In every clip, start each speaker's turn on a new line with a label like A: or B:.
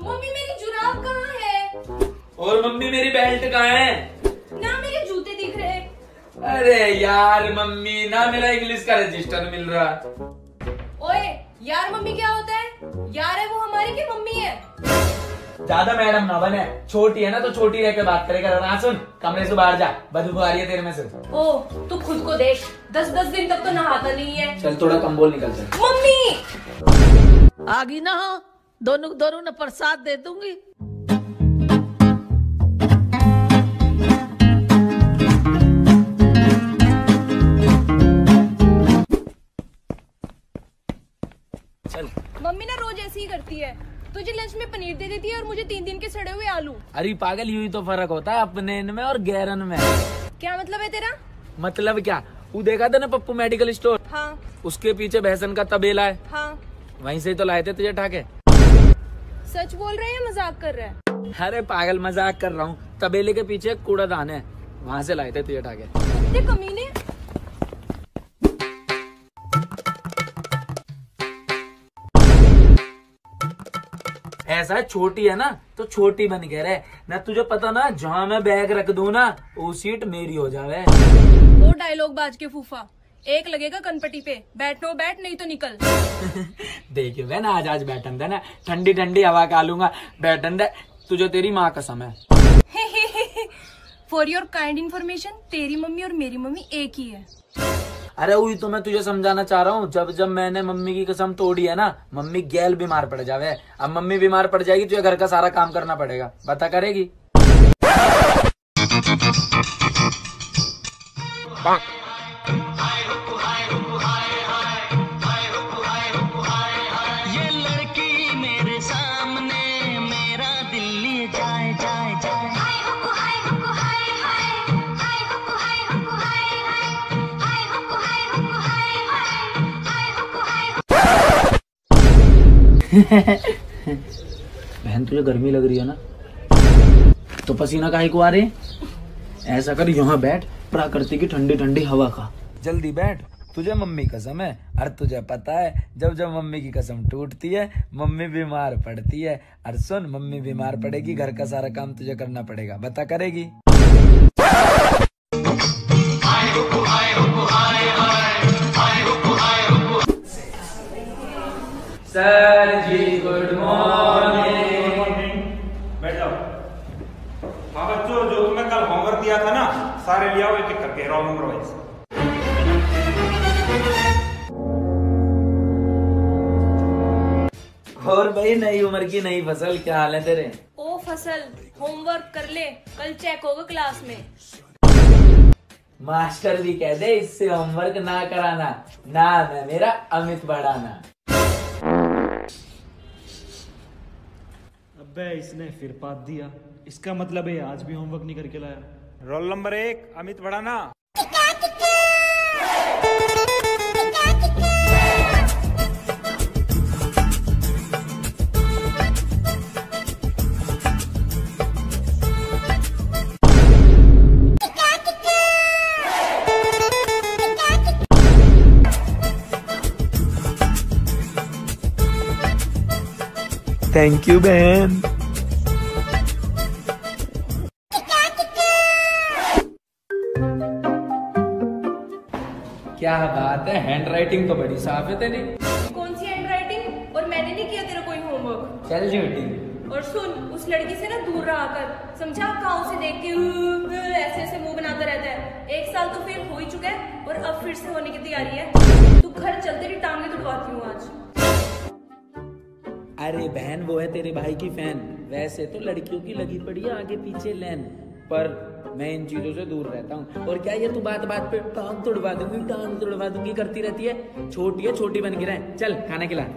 A: Mummy मेरी जुराब कहाँ है?
B: और मम्मी मेरी बेल्ट कहाँ है?
A: ना मेरे जूते दिख रहे।
B: अरे यार मम्मी, ना मेरा इंग्लिश का रजिस्टर मिल रहा।
A: ओए यार मम्मी क्या होता है? यार है वो हमारी की मम्मी है।
B: ज्यादा मैडम ना बने, छोटी है ना तो छोटी रह के बात करेगा। ना सुन, कमरे से बाहर जा, बदबू आ रही है तेरे में से।
A: ओ तू खुद को देख, 10-10 दिन तक तो नहाता नहीं है।
B: चल थोड़ा कम बोल, निकल चल।
A: मम्मी
C: आगी ना हो, दोनों ने प्रसाद दे दूंगी।
B: चल।
A: मम्मी ना रोज ऐसी ही करती है, तुझे लंच में पनीर दे देती है और मुझे 3 दिन के सड़े हुए आलू।
B: अरे पागल, यूं ही तो फर्क होता है अपने में और गैरन में।
A: क्या मतलब है तेरा?
B: मतलब क्या, वो देखा था ना पप्पू मेडिकल स्टोर?
A: हाँ।
B: उसके पीछे भैंसन का तबेला है।
A: हाँ।
B: वहीं से तो लाए थे तुझे ठाके।
A: सच बोल रहे हैं या मजाक कर रहा है?
B: अरे पागल, मजाक कर रहा हूँ। तबेले के पीछे एक कूड़ादान है, वहाँ से लाए थे तुझे ठाके।
A: कुत्ते कमीने।
B: ऐसा है, छोटी है ना तो छोटी बन के रहे ना। तुझे पता ना, जहाँ मैं बैग रख दूं ना वो सीट मेरी हो जावे।
A: वो डायलॉग बाज के फूफा, एक लगेगा कनपटी पे, बैठो बैठ नहीं तो निकल।
B: देखियो बहन, आज बैठन दे ना, ठंडी ठंडी हवा खा लूंगा। बैठन दे, तुझे तेरी माँ कसम है।
A: फॉर योर काइंड इन्फॉर्मेशन, तेरी मम्मी और मेरी मम्मी एक ही है।
B: अरे वही तो मैं तुझे समझाना चाह रहा हूँ। जब मैंने मम्मी की कसम तोड़ी है ना, मम्मी गैल बीमार पड़ जावे। अब मम्मी बीमार पड़ जाएगी, तुझे घर का सारा काम करना पड़ेगा। बता करेगी?
D: ये लड़की मेरे सामने, मेरा दिल लिए जाए जाए जाए।
B: बहन तुझे गर्मी लग रही है ना, तो पसीना काहे को आ रहे? ऐसा कर, यहाँ बैठ, प्रकृति की ठंडी ठंडी हवा खा। जल्दी बैठ, तुझे मम्मी कसम है। और तुझे पता है, जब मम्मी की कसम टूटती है, मम्मी बीमार पड़ती है। और सुन, मम्मी बीमार पड़ेगी, घर का सारा काम तुझे करना पड़ेगा। बता करेगी? सर जी गुड मॉर्निंग।
E: बैठ जाओ। हाँ बच्चों, जो तुम्हें कल होमवर्क दिया था ना, सारे ले आओ एक एक करके, रोल नंबर वाइज।
B: और भाई, नई उम्र की नई फसल, क्या हाल है तेरे?
A: ओ फसल, होमवर्क कर ले, कल चेक होगा क्लास में।
B: मास्टर भी कह दे इससे होमवर्क ना कराना। नाम है मेरा अमित भड़ाना।
F: अबे इसने फिर पात दिया, इसका मतलब है आज भी होमवर्क नहीं करके लाया।
E: Roll number 1 Amit Bhadana.
B: Thank you बहन। क्या बात है, हैंड राइटिंग तो बड़ी साफ है तेरी।
A: कौन सी हैंड राइटिंग? और मैंने नहीं किया तेरा कोई होमवर्क।
B: चल झूठी।
A: और सुन, उस लड़की से ना दूर रहा कर, समझा? काऊ से देख के ऐसे ऐसे मुंह बनाता रहता है। 1 साल तो फेल हो ही चुका है और अब फिर से होने की तैयारी है। तू घर चल, तेरी टांगे तुड़वाती हूँ आज।
B: अरे बहन, वो है तेरे भाई की फैन। वैसे तो लड़कियों की लगी पड़ी है आगे पीछे लैन, पर मैं इन चीजों से दूर रहता हूँ। और क्या ये तू बात बात पे टांग तुड़वा दूंगी करती रहती है? छोटी बन के रहे। चल खाना खिला।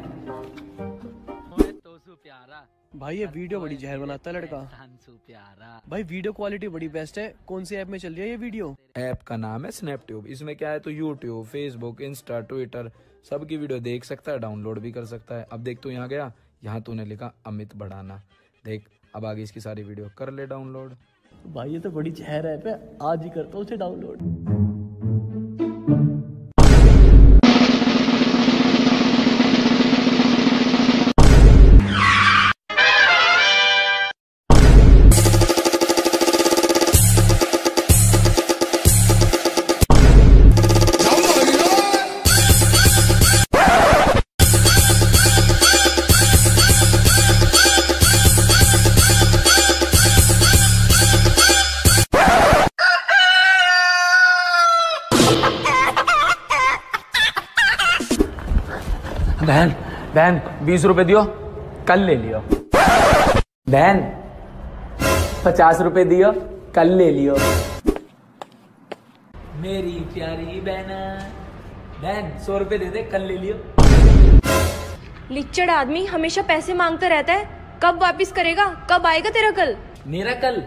G: भाई ये वीडियो बड़ी जहर बनाता है लड़का। भाई वीडियो क्वालिटी बड़ी बेस्ट है। कौन सी ऐप में चल रही है ये वीडियो?
B: ऐप का नाम है स्नैपट्यूब। इसमें क्या है तो यूट्यूब, फेसबुक, इंस्टा, ट्विटर सबकी वीडियो देख सकता है, डाउनलोड भी कर सकता है। अब देख, तू यहाँ गया, यहाँ तूने लिखा अमित भड़ाना, देख अब आगे इसकी सारी वीडियो कर ले डाउनलोड।
G: भाई ये तो बड़ी जहर ऐप है, आज ही करता हूँ उसे डाउनलोड।
B: बहन बहन 20 रुपए दियो, कल ले लियो। बहन 50 रुपए दियो, कल ले लियो। मेरी प्यारी बहना, बहन 100 रुपए दे दे, कल ले लियो।
A: लिच्चड़ आदमी हमेशा पैसे मांगता रहता है, कब वापस करेगा, कब आएगा तेरा कल?
B: मेरा कल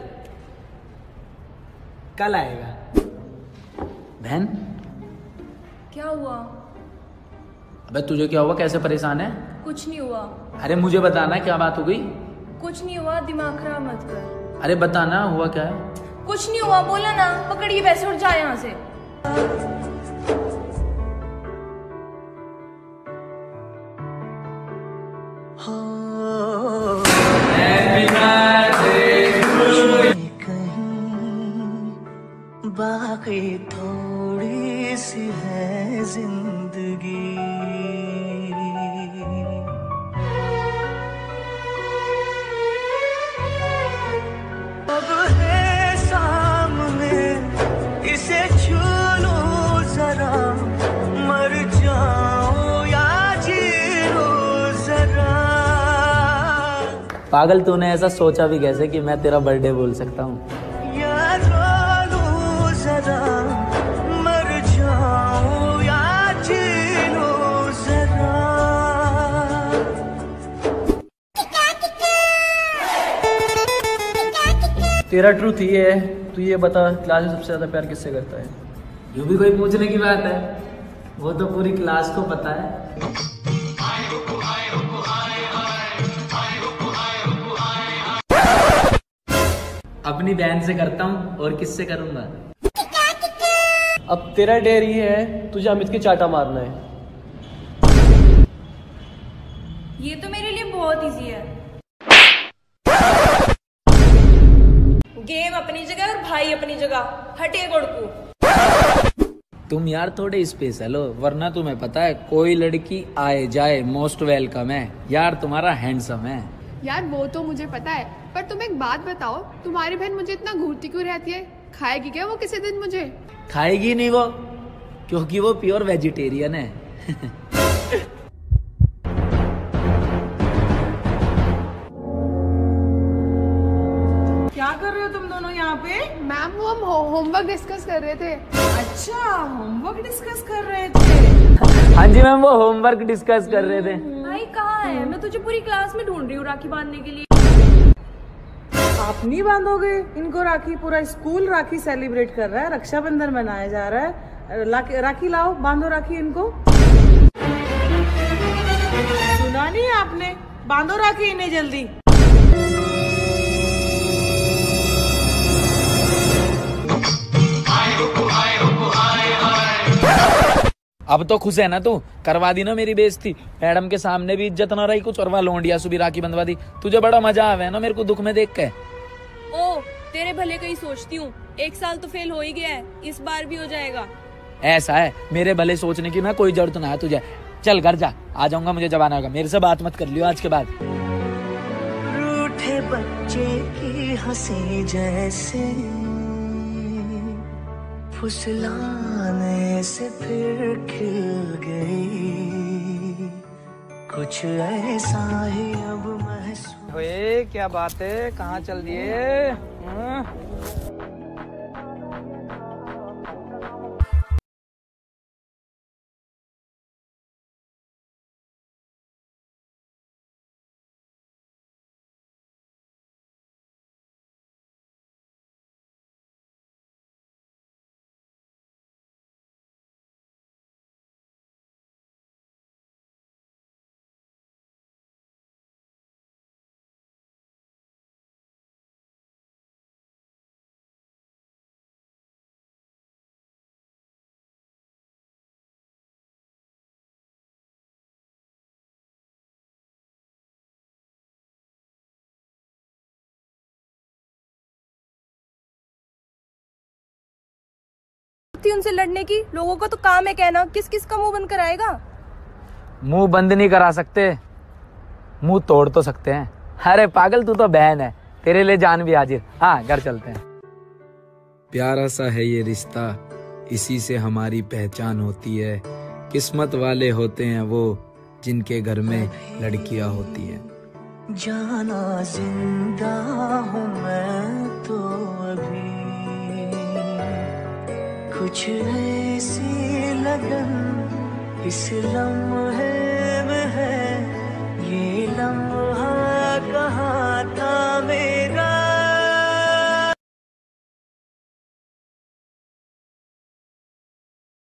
B: कल आएगा। बहन
A: क्या हुआ?
B: अबे तुझे क्या हुआ, कैसे परेशान है?
A: कुछ नहीं हुआ।
B: अरे मुझे बताना क्या बात हो गई?
A: कुछ नहीं हुआ, दिमाग खराब मत कर।
B: अरे बताना हुआ क्या है?
A: कुछ नहीं हुआ, बोला ना। पकड़िए पैसे और जा यहाँ से।
D: बाकी थोड़ी सी है जिंदगी, अब है सामने, इसे छू लो जरा, मर जाओ या जी लो जरा।
B: पागल, तूने ऐसा सोचा भी कैसे कि मैं तेरा बर्थडे बोल सकता हूँ?
D: मर जाओ या जी लो जरा।
G: तेरा ट्रूथ ये है, तू ये बता क्लास में सबसे ज्यादा प्यार किससे करता है?
B: ये भी कोई पूछने की बात है, वो तो पूरी क्लास को पता है। अपनी बहन से करता हूँ, और किससे करूंगा?
G: अब तेरा डेयर ये है, तुझे अमित के चाटा मारना है।
A: ये तो मेरे लिए बहुत इजी है। गेम अपनी जगह और भाई अपनी जगह, हटे गोड़कू।
B: तुम यार थोड़े स्पेशल हो, वरना तुम्हें पता है कोई लड़की आए जाए मोस्ट वेलकम है। यार तुम्हारा हैंडसम है।
H: यार वो तो मुझे पता है, पर तुम एक बात बताओ, तुम्हारी बहन मुझे इतना घूरती क्यों रहती है? खाएगी क्या वो किसी दिन मुझे?
B: खाएगी नहीं वो, क्योंकि वो प्योर वेजिटेरियन है।
I: क्या कर रहे हो तुम दोनों यहाँ पे?
H: मैम वो हम होमवर्क डिस्कस कर रहे थे।
I: अच्छा, होमवर्क डिस्कस कर रहे थे।
B: हाँ जी मैम, वो होमवर्क डिस्कस कर रहे थे।
A: भाई कहाँ है? मैं तुझे पूरी क्लास में ढूंढ रही हूँ राखी बांधने के लिए।
I: आप नहीं बांधोगे इनको राखी? पूरा स्कूल राखी सेलिब्रेट कर रहा है, रक्षाबंधन मनाया जा रहा है। राखी लाओ, बांधो राखी इनको। सुना नहीं आपने? बांधो राखी इन्हें जल्दी।
B: अब तो खुश है ना तू? करवा दी ना मेरी बेइज्जती, मैडम के सामने भी इज्जत ना रही कुछ, और वहाँ लोंडिया सुबह राखी बंधवा दी। तुझे बड़ा मजा आवे ना मेरे को दुख में देख के।
A: ओ, तेरे भले का ही सोचती हूँ। एक साल तो फेल हो ही गया है, इस बार भी हो जाएगा।
B: ऐसा है, मेरे भले सोचने की ना कोई जरूरत ना है तुझे। चल घर जा, आ जाऊंगा मुझे जब आना होगा। मेरे से बात मत कर लियो आज के बाद।
D: रूठे बच्चे की हंसी जैसे, फुसलाने से फिर खिल गई, कुछ ऐसा ही अब महसूस।
B: ओए क्या बात है, कहाँ चल दिए?
A: थी उनसे लड़ने की। लोगों का तो काम है कहना, किस किस का मुंह बंद कराएगा?
B: मुंह बंद नहीं करा सकते, मुंह तोड़ तो सकते हैं। अरे पागल, तू तो बहन है, तेरे लिए जान भी हाजिर। हाँ घर चलते हैं। प्यारा सा है ये रिश्ता, इसी से हमारी पहचान होती है। किस्मत वाले होते हैं वो जिनके घर में लड़कियां होती हैं।
D: जाना जिंदा हूँ मैं तो अभी, कुछ ऐसी लगन इस लम्हे